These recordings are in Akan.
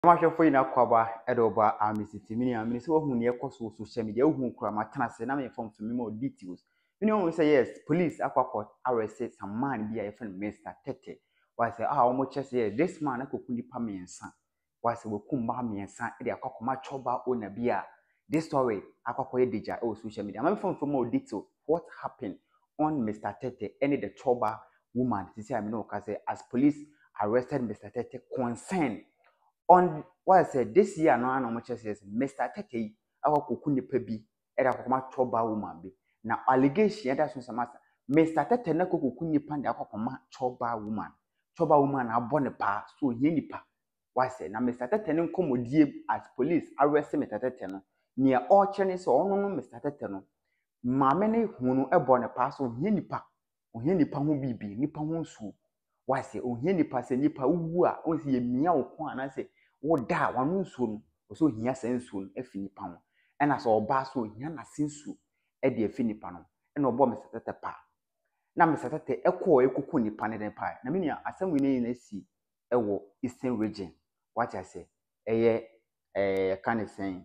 Mahwefo ina kwaba edoba amisiti mini amini so hu ne ekoso social media hu kura matana se na me form for me more details. Mini won say yes, police akwakọ arrest some man bi a friend Mr. Tete. Why say omo chese yes, this man akoku nipa mensa. Why say wokum ba mensa e de akwakọ ma choba ona bi a. This story akwakọ ye deja o social media. Me form for more detail what happened on Mr. Tete any the choba woman. This I know say as police arrested Mr. Tete concern on what I said this year no ana mo chese yes Mr. Tete akoku nipa bi e da akokoma choba woman bi na allegation that so sama Mr. Tete na koku nipa da akokoma choba woman abọ ne pa so ye nipa what I said na Mr. Tete ne nkomodie as police arrest Mr. Tete no near all chene so ono no Mr. Tete no maame ne hunu ebọ ne pa so ye nipa ho bibi nipa ho nsu what I say ohie nipa se nipa wu a on se ye mia wo ko ana se wo da wanu nsuo no so hia sa nsuo no afi nipa ho ena so oba so hia na sensu e de afi nipa no ena obo Mr. Tete pa na Mr. Tete ekoko nipa ne den pa na menia asem we na si ewo Eastern region what I say eye kan sen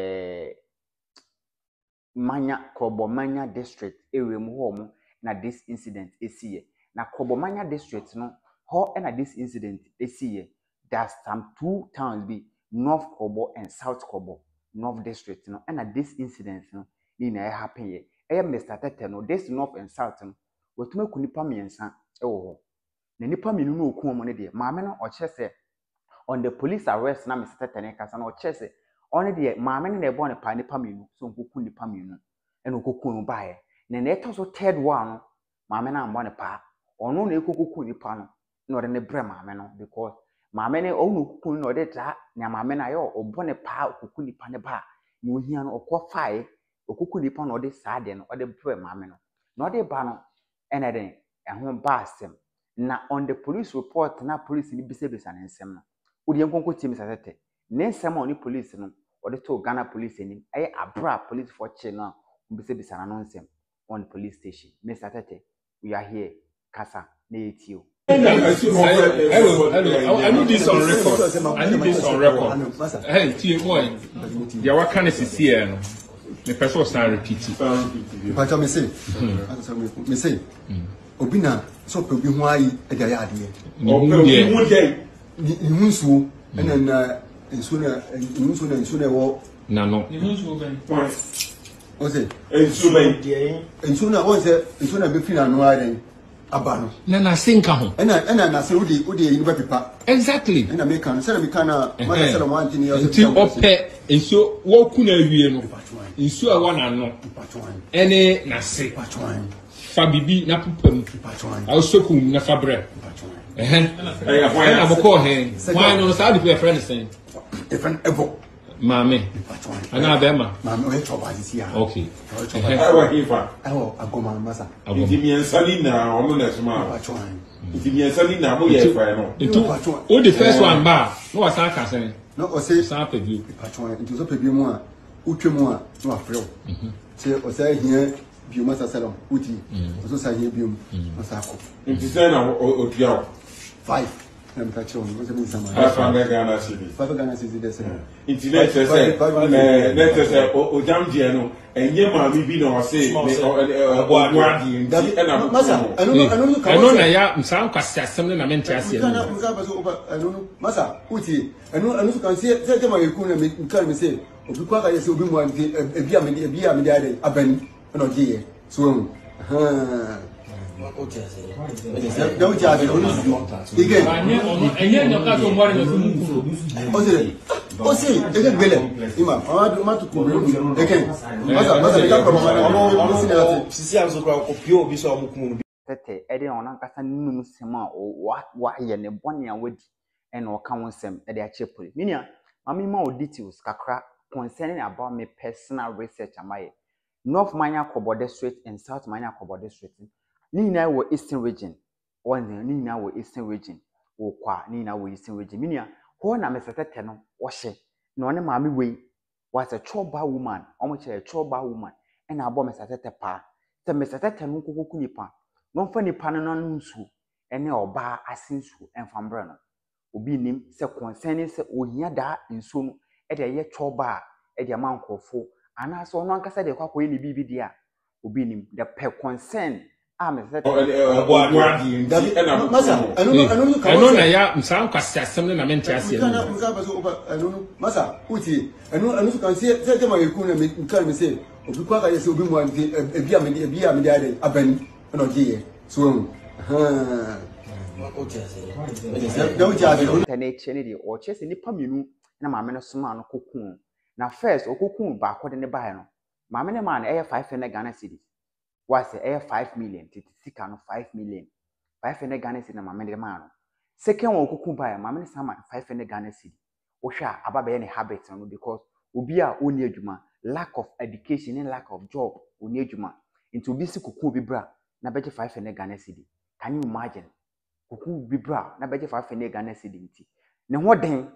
Krobomanya district area mu ho mo na this incident esiye na Krobomanya district no ho na this incident esiye. There's some two towns be North Krobo and South Krobo, North District, you know, and at this incident, you know, in a happen here. Mr. Tete, no, this North and South, what to make Kunipa Miensa, oh, the Nipa Minu no Kumone dear, Mamma or Chesse on the police arrest, now Mr. Tete, and or Chesse, only the Mamma and the bonnet Panipa Minu, so Kunipa Minu, and Ukunu buy. Then they also third one, Mamma and Bonapa, or no Kunipa, not in the Brema, because. Maame ne onu kukun no de ta na maame na yo obone pa okuku nipa ne ba na ohia no okwofae okuku nipa no de saade no de pre maame no na de ba no ene den ehun ba asem na on the police report na police ni bisebisa ne nsem no odi enkonko tim Tete ne nsem on police no de to Ghana police ni abra police for che no bisebisa na no nsem on the police station. Mr. Tete, we are here kasa na etio. Hello. I need this on record. Hey, T boy. Yeah, what kind of here? The person was not repeating. But I say, Obina, so could be why a day. You so and then sooner walk. No. What's it? And sooner was it? And sooner be feeling riding. Abano. Na sinka ho. Na se odi yin ba pipa. Exactly. Na me kan se na me kan na ma se na wan tin yo. Nti ope enso wo ku na awie no. Enso a wana no. Ene na se. Fa bibi na pupam. Aw sokum na fabre. Na boko he. Why no sa di friend sen. Different evo. Mame. Ana bema. Mame o choba isi ya. Okay. Awa hifa. Awo agoma masa. Ndi mi ensali na omo na suma. Ndi mi ensali na mo ye fa no. O the first one ba, no was aka sen. No o say sa pebio. Nti so pebio mu a, utwemu a, no afrɛ. Se o say hia bio masa salon, uti. O so say hia bio masa akọ. Nti say na o tua 5. I'm catching on. What's the name? 500 Ghana cedis. 5 Ghana cedis there. Internet say o jam die no enye ma mi bi na o say obuadi nti masa I know na ya msan kwasi asem na mente ase no I know masa uti I know so kan say ma yeku na me kan me say obi kwa ka say obi mu anti ebi a me dey abani na o je so Okay. Don't charge it. Again. And no ka so mwari no fumu. Osi, again bele. Ima, ma to ko again. Masa ka promo mo sinati. Sisi am so kwa opio obi so amukumu. Tete ede on ankasa nunu nsem a wa ye ne bone a wadi e na o ka wonsem e de a chepoli. Minia, mama ma o details kakra concerning about me personal research amaye. North Manya Krobo District and South Manya Krobo District. Ni na wo Eastern region. Ni na wo Eastern region. Wo kwa ni na wo Eastern region. Minia, ho na Mr. Tete no wo hye. Na one maami we was a choba woman. Omo che a choba woman. E na abo Mr. Tete pa. Se Mr. Tete no kokoku nipa. No fa nipa no nsu. Ene oba asinsu emfambre no. obi nim sɛ concerning sɛ ohia da nsuo no de ɛyɛ choba de ama nkurɔfo anaasɛ ɔno ankasa de kwakɔyɛ ne bibi dia obi nim the per concern masa ɛno na ya nsa nkwasi asɛm na mente ase masa uti ɛno so kan sɛ tema yɛku na nka me sɛ obi kwa ka yɛ sɛ obi mu ante ebi a me dia de abani na ɔgye so hu ɔkyerɛ sɛ nipa mmienu na maame no soma no kokun na first okokun baako de ne bae no maame ne maa no ɛyɛ 500 Ghana cedis wase ɛyɛ 5 million tete sika no 5 million 500 Ghana cedis na maame de maa no second one okokun bae maame ne sama 500 Ghana cedis wohwɛ a aba bɛyɛ ne habit no because obi a ɔni adwuma lack of education and lack of job ɔni adwuma nti obi si kokun bi bra na bɛgye 500 Ghana cedis can you imagine kokun bi bra na bɛgye 500 Ghana cedis nti ne ho den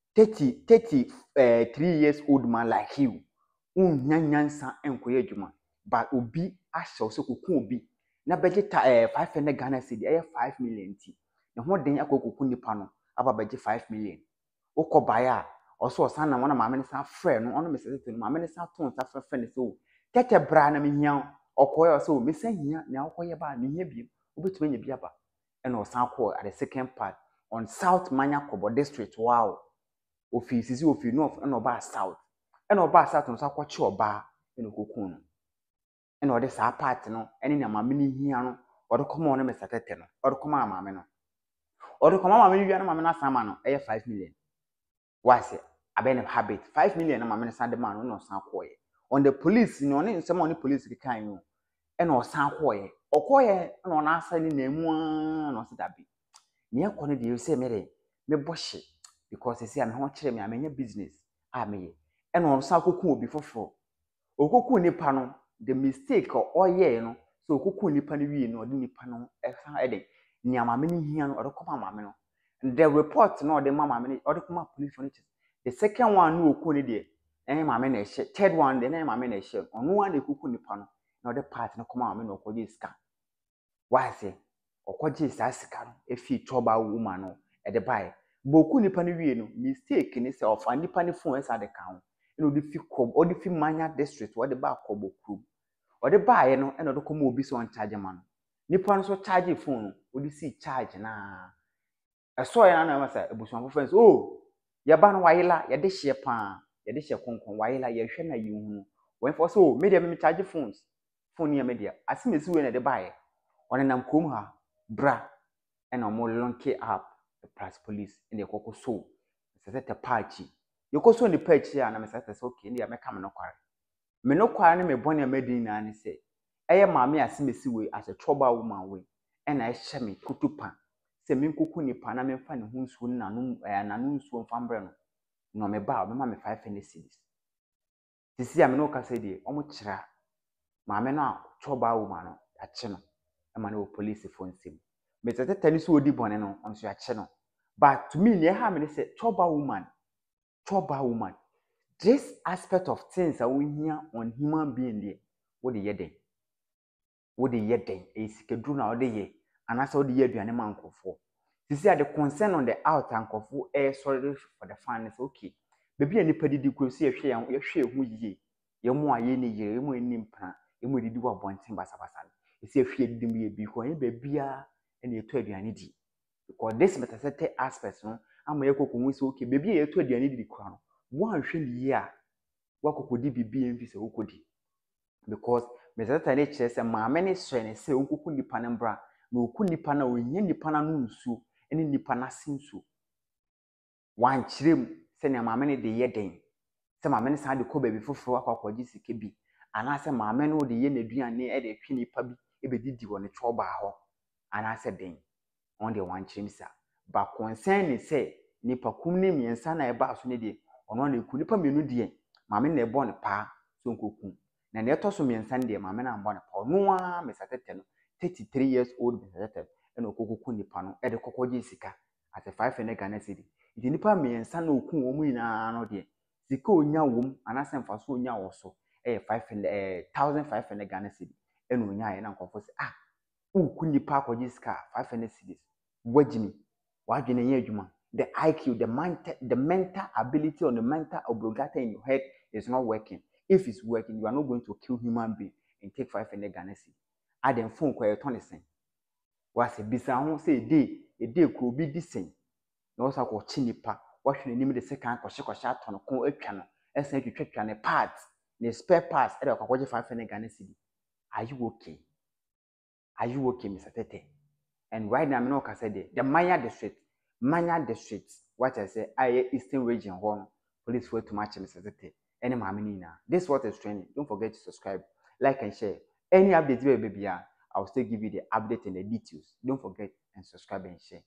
33 years old man like you nyanyansa enkoye adwuma but obi ahyɛ so kokun obi na bɛgye 500 Ghana cedis ɛyɛ 5 million ti ne ho den akokokun nipa no aba bɛgye 5 million okɔbae a ɔso ɔsan na maame ne san frɛ no ɔno mesɛsɛ no maame ne san ton sa frɛ ne so tete bra na mehia ɔkɔɛ ɔso mesa hia na ɔkɔyɛ ba mehia bi obetuma nya bi aba ɛna ɔsan kɔ at the second part on South Manya Kobo district wow office north ɛna ɔba south ɛna ɔba south no sakɔkye ɔba ɛna kokun no ɛna ɔde saa part no ɛne na maame ne hia no ɔde kɔma ɔno mesɛtete no ɔde kɔma maame no ɔde kɔma maame no wia na maame no asama no ɛyɛ 5 million wase abɛn habit 5 million na maame no san de ma no na ɔsan kɔɛ on the police no ɔne nsɛm ɔne police kan no ɛna ɔsan kɔɛ ɔkɔɛ na ɔna asa ne na mu na ɔse dabi ne yakɔ no de sɛ mere me bɔhye because say am ho kyerɛ me amenya business ameye ɛna ɔsan kokun obi foforo okokun nipa no the mistake ɔyɛ no so okokun nipa no wie no ɔde nipa no ɛsan ɛde ni amame ne hia no ɔde kɔma amame no the report no ɔde ma amame no ɔde kɔma police no the second one no okun ne de ɛne amame na ɛhyɛ third one de ne amame na ɛhyɛ ɔno one de kokun nipa no na ɔde part no kɔma amame no ɔkɔgye sika wase ɔkɔgye saa sika no efi choba woman no ɛde bae boku nipa no wie no mistake ni sɛ ɔfa nipa ne phone ɛsa de kan ɛna ɔde fi Manya district ɔde ba Kobo krum ɔde bae no ɛna ɔde kɔma obi so on charge man nipa no so charge phone no ɔde si charge na ɛso ya na ma sɛ ebusuafo friends oh ya ba no wayela ya de hye pa ya de hye konkon wayela ya hwɛ na yihu no when for so media me charge phones phone ya media asimesi we na de bae ɔne nam krom ha bra ɛna mo lonke up plus police in the koko so sɛ party yoko so ni party a na me sɛ okay ndi ameka me no kware me no kware ne me bɔne amadi na ne sɛ ɛyɛ maame asemesi we as a trouble woman we ɛna ɛhyɛ me kutupa sɛ me nkoku nipa na me mfa ne ho nsuo na no nsuo mfa mbrɛ no no me ba me ma me 500 cedis sisi a me no ka sɛ die ɔmo kyerɛ maame no a trouble woman no akye no ɛma no police phone sim me tete tani so odi bɔne no ɔno so akye no but to me ne ha me say trouble woman this aspect of things that we hear on human being there what the yeden e sikedu na what the ye anasa what the ye aduane ma nkofo sisi the concern on the out nkofo sorry for the fans okay baby nipa didi kuro si ehwe hu yiye ye mu aye ne yire ye mu enim pra ye mu didi wa bonten basabasa esi ehwe didi mu ye bi ko ye babia ene eto aduane di because this metastatic aspects no ama yekoko hu so okay baby ye to aduane di kura no wan hwe ni a wakokodi bibi enfi se wokodi because metastatic ne kire se maame ne hye ne se onkoku nipa ne mbra na oku nipa na onye nipa na no nsu ene nipa na sinsu wan kirem se ne maame ne de ye den se maame ne san de ko baby foforo akwakogi sike bi ana se maame no de ye naduane e de twe nipa bi e be didi wo ne choba ho ana se den on the one chimsa ba concern ni say nipa kum ni miensa na eba so ne de ono na eku nipa menu de maame na ebo ne pa so nkoku na ne to so miensa de maame na ambo ne pa ono a mesatete no 33 years old mesatete na okokoku nipa no e de kokoje sika at 500 Ghana cedi idi nipa miensa na oku omu ina no de sika onya wom anase mfa so onya wo so 1500 Ghana cedi e no onya na nkofo se oku nipa akoje sika 500 cedis wajimi wadwene ye adwuma the IQ, the mental ability or the mental oblongata in your head is not working. If it's working, you are not going to kill human being and take 500 Ghana cedi. Add them phone kwa yɛtɔ ne sɛn. Was a bisa ho say a day could be decent. No sa ko chi nipa. What should name the second kwahye atɔ no kon atwa no. Ɛsan twetwa ne parts, ne spare parts e da kwakwaje 500 Ghana cedi. Are you okay? Are you okay, Mr. Tete? And right now, I'm not going to say the Manya district, what I say, Eastern region, one police for too much, Mr. Tete. Any mamina. This is what is training. Don't forget to subscribe, like, and share. Any updates, baby, I'll still give you the update and the details. Don't forget and subscribe and share.